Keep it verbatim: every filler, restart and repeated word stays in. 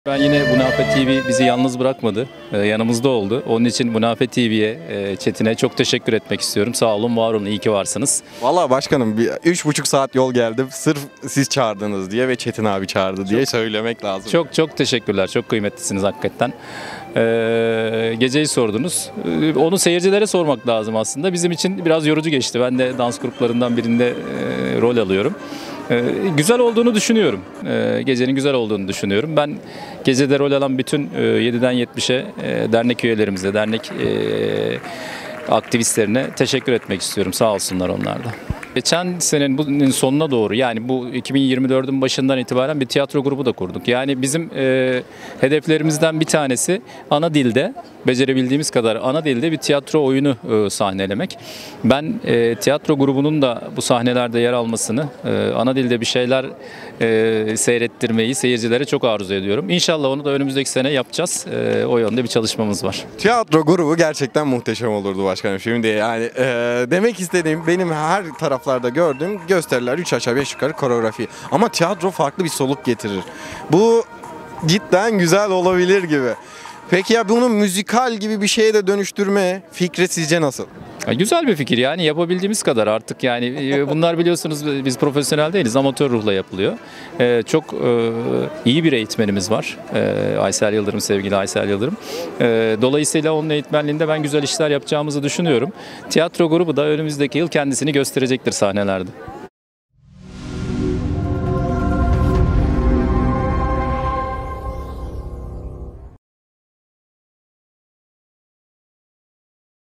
Ben yine Bunafe T V bizi yalnız bırakmadı, ee, yanımızda oldu. Onun için Bunafe T V'ye, e, Çetin'e çok teşekkür etmek istiyorum. Sağ olun, var olun, iyi ki varsınız. Valla başkanım bir üç buçuk saat yol geldim sırf siz çağırdınız diye ve Çetin abi çağırdı diye söylemek lazım. Çok çok teşekkürler, çok kıymetlisiniz hakikaten. Ee, geceyi sordunuz. Ee, onu seyircilere sormak lazım aslında. Bizim için biraz yorucu geçti. Ben de dans gruplarından birinde e, rol alıyorum. Ee, güzel olduğunu düşünüyorum. Ee, gecenin güzel olduğunu düşünüyorum. Ben gecede rol alan bütün e, yediden yetmişe e, dernek üyelerimize, dernek e, aktivistlerine teşekkür etmek istiyorum. Sağ olsunlar onlar da. Geçen senenin bunun sonuna doğru, yani bu iki bin yirmi dördün başından itibaren bir tiyatro grubu da kurduk. Yani bizim e, hedeflerimizden bir tanesi ana dilde, becerebildiğimiz kadar ana dilde bir tiyatro oyunu e, sahnelemek. Ben e, tiyatro grubunun da bu sahnelerde yer almasını, e, ana dilde bir şeyler e, seyrettirmeyi seyircilere çok arzu ediyorum. İnşallah onu da önümüzdeki sene yapacağız. E, o yönde bir çalışmamız var. Tiyatro grubu gerçekten muhteşem olurdu başkanım. Şimdi yani e, demek istediğim, benim her taraflarda gördüğüm gösteriler üç aşağı beş yukarı koreografi. Ama tiyatro farklı bir soluk getirir. Bu cidden güzel olabilir gibi. Peki ya bunu müzikal gibi bir şeye de dönüştürme fikri sizce nasıl? Güzel bir fikir, yani yapabildiğimiz kadar artık, yani bunlar biliyorsunuz biz profesyonel değiliz, amatör ruhla yapılıyor. Ee, çok e, iyi bir eğitmenimiz var, ee, Aysel Yıldırım, sevgili Aysel Yıldırım. Ee, dolayısıyla onun eğitmenliğinde ben güzel işler yapacağımızı düşünüyorum. Tiyatro grubu da önümüzdeki yıl kendisini gösterecektir sahnelerde.